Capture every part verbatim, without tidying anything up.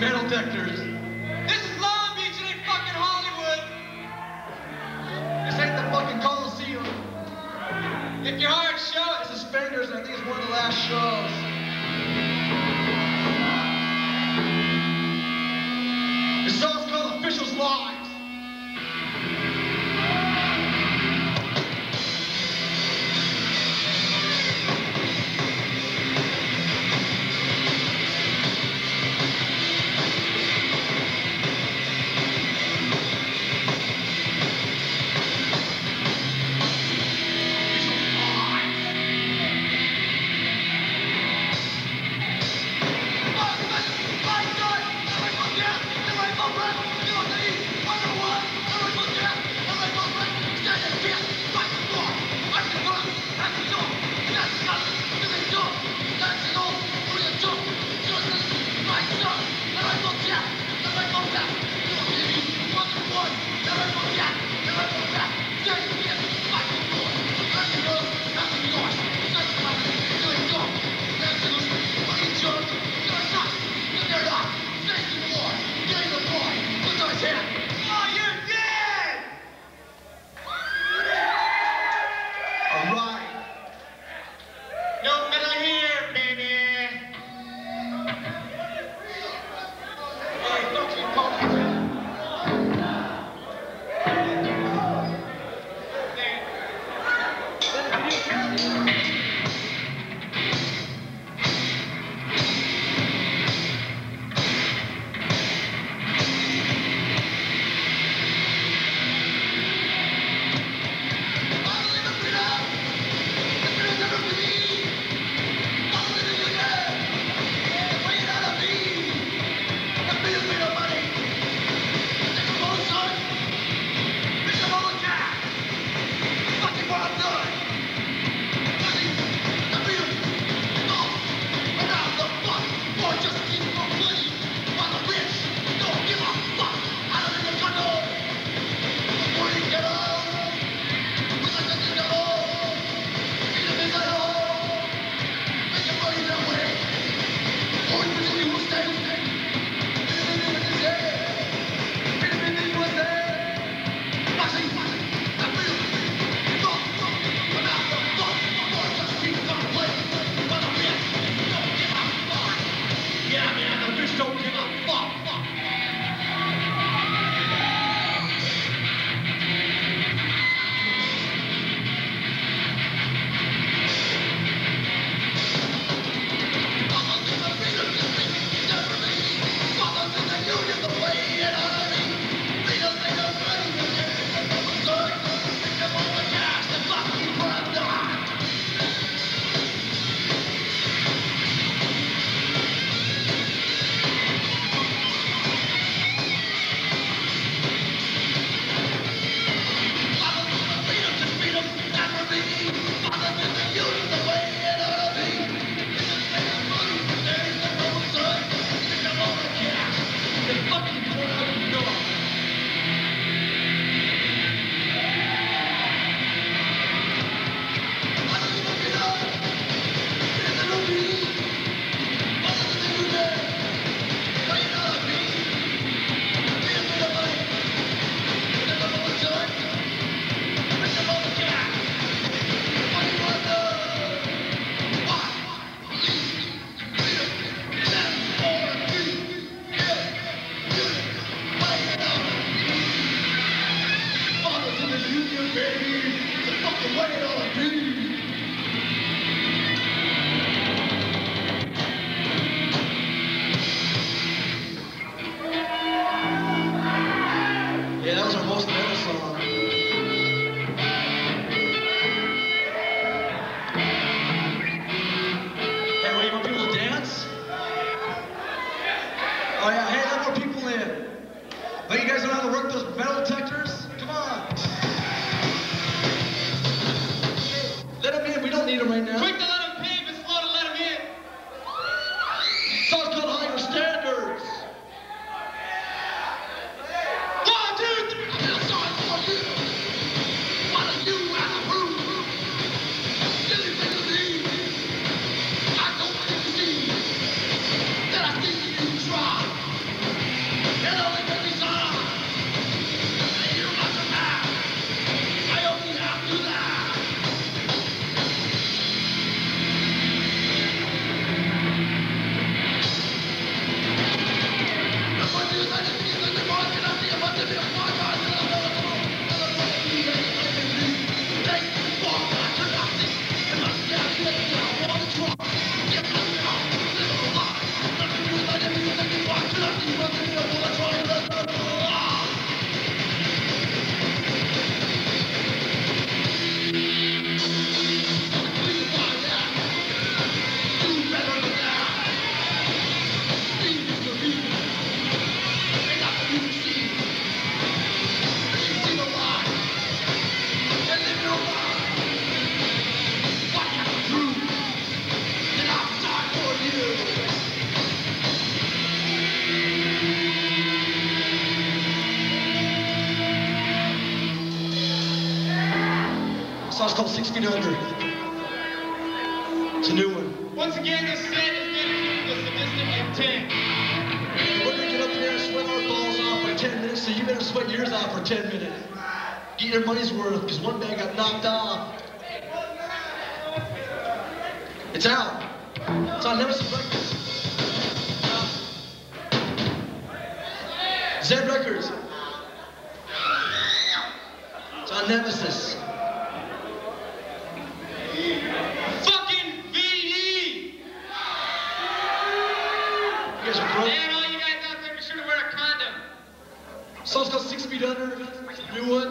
metal detectors. This is Long Beach, it ain't fucking Hollywood. This ain't the fucking Coliseum. If your heart shows, This is Fenders, and I think it's one of the last shows. This song's called Officials Lives. Oh yeah, hey, let more people in. But you guys know how to work those metal detectors? Come on. Let them in, we don't need them right now. Quick to let them pay, but slow to let them in. Song's called Higher Standards. One, two, three. I feel sorry for you. Why don't you have a proof? Silly thing to me. I don't think you see that I think you try. Song's called Six Feet Under. It's a new one. Once again, this set is dedicated to sadistic intent. We're gonna get up there and sweat our balls off for ten minutes, so you better sweat yours off for ten minutes. Get your money's worth, because one bag got knocked off. It's out. It's on Nemesis Records. Zed Records. It's on Nemesis. Fucking V E! You guys are broke. And all you guys out there, be sure to wear a condom. Song's called Six Feet Under. New one.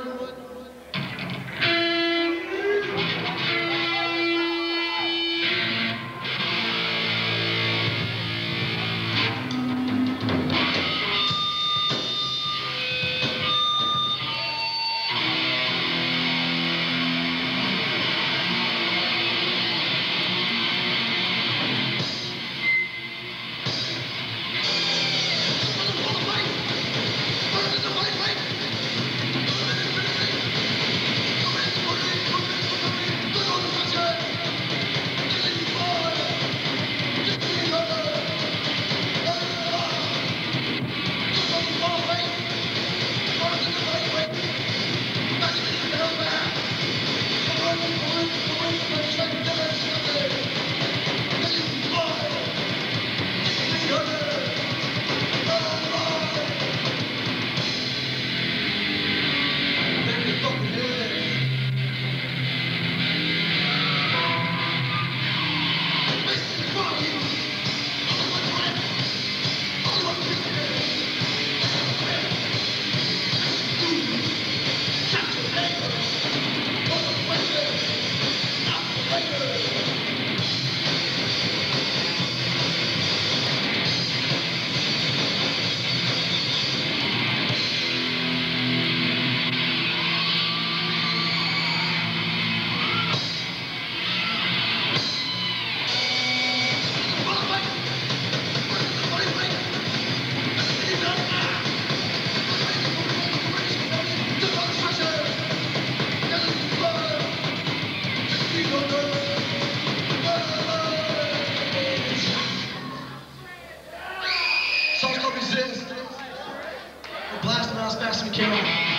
Song's called Resist. We're blasting out as fast as we can.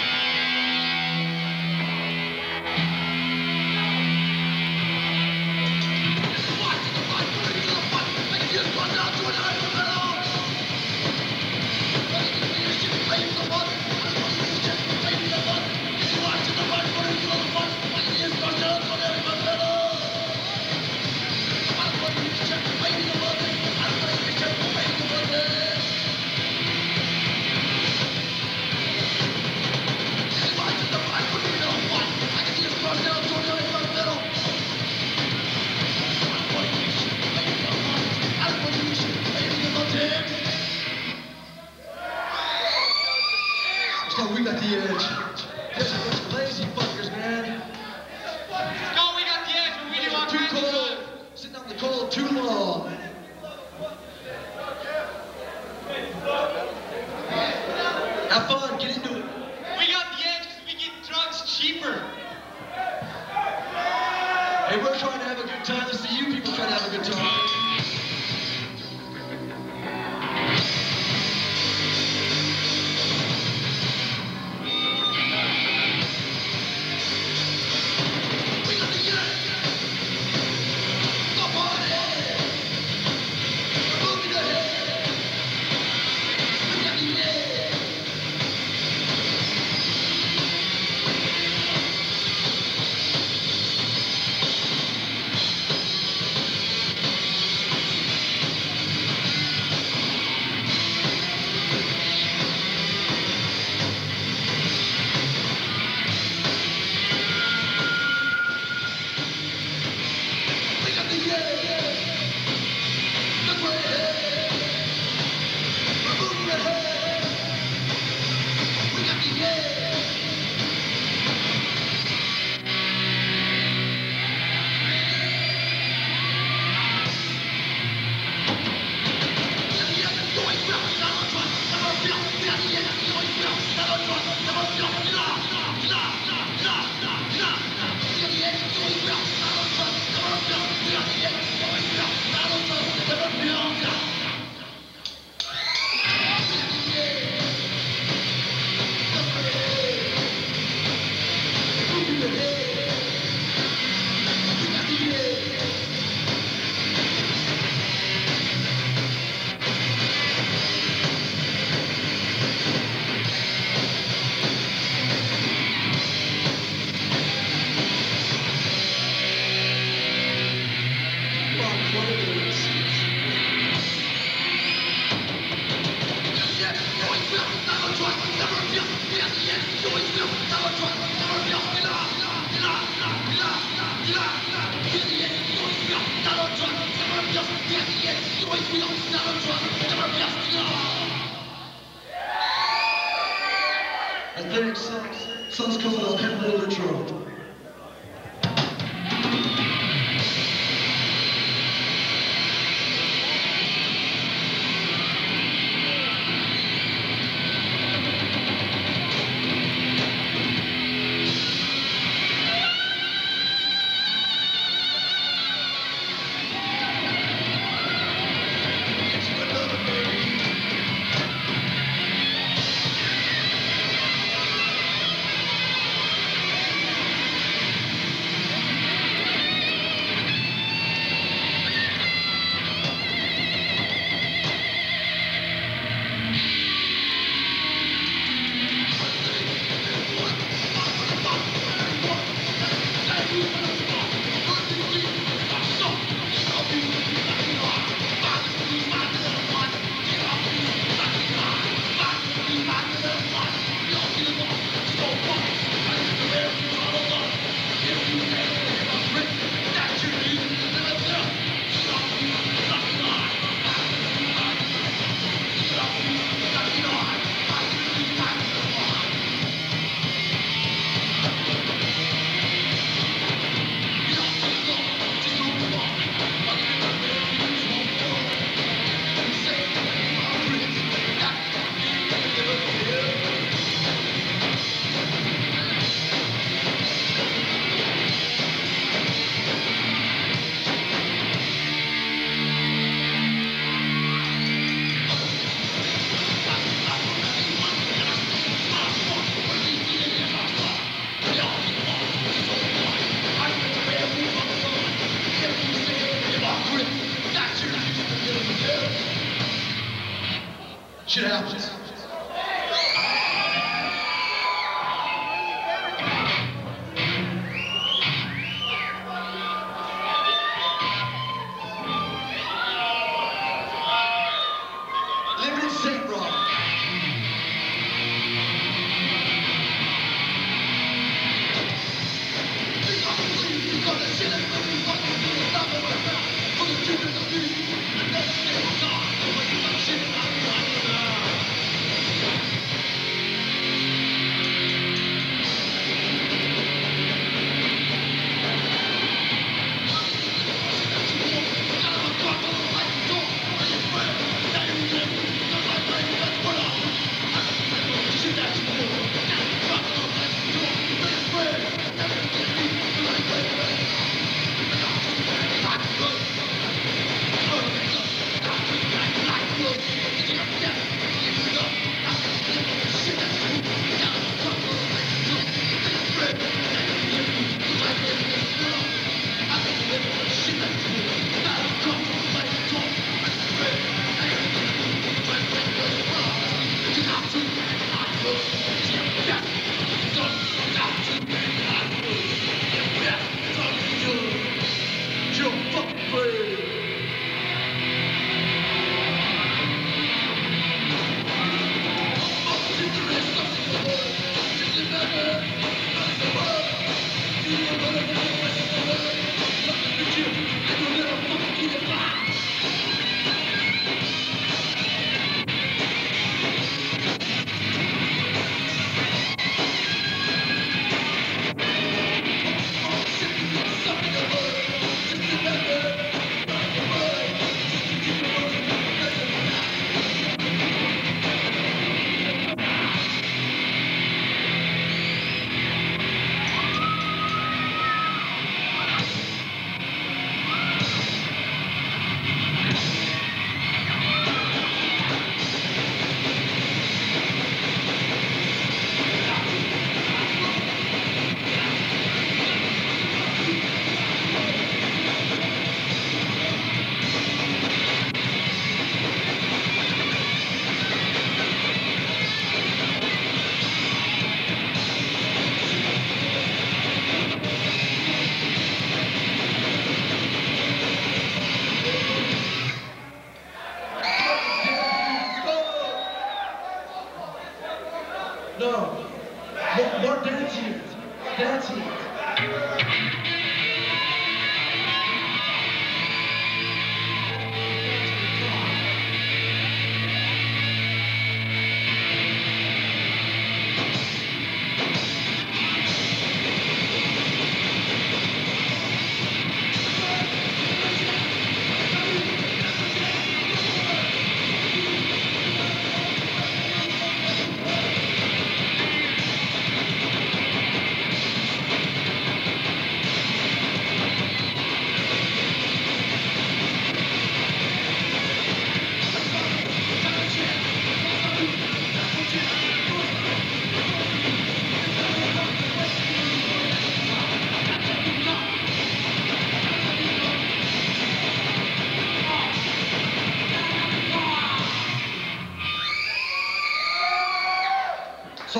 So we got the edge. This is lazy fuckers, man. No, we got the edge, but we do all Too kinds of cold. drugs. Sitting out in the cold too long. Have fun. Get into it. We got the edge because we get drugs cheaper. Hey, we're trying to have a good time. Let's see you people trying to have a good time. I think so. Son's coming up, head roller drum. Shit happens. Living in Saint Rock.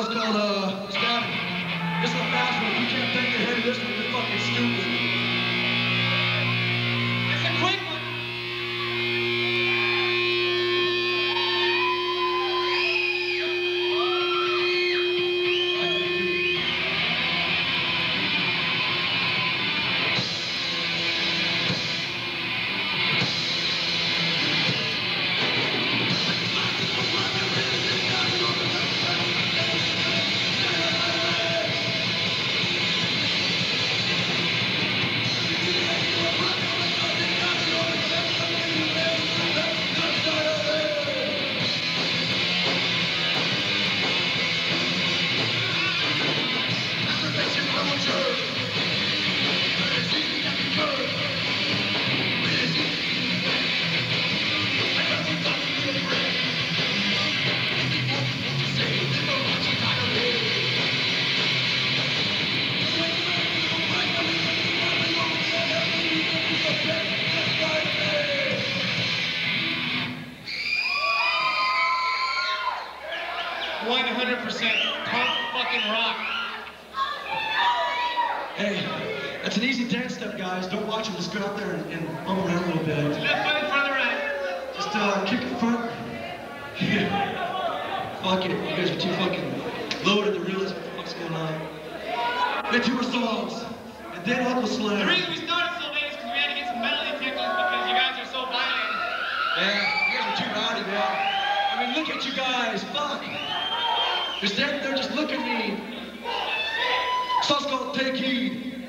song's called, uh, Stabbing. This is a fast one. If you can't bang your head to this one, you're fucking stupid. It's a quick one. one hundred percent punk fucking rock. Hey, that's an easy dance step, guys. Don't watch it. Just go out there and, and bump around a little bit. Left foot in front of the right. Just uh, kick in front. Yeah. Fuck it. You guys are too fucking loaded to realize what the fuck's going on. We had two more songs. And then Uncle The Slam. reason we started so late is because we had to get some melody tickles because you guys are so violent. Yeah, you guys are too rowdy, man. I mean, look at you guys. Fuck. You're standing there just look at me. Song's called Take Heed.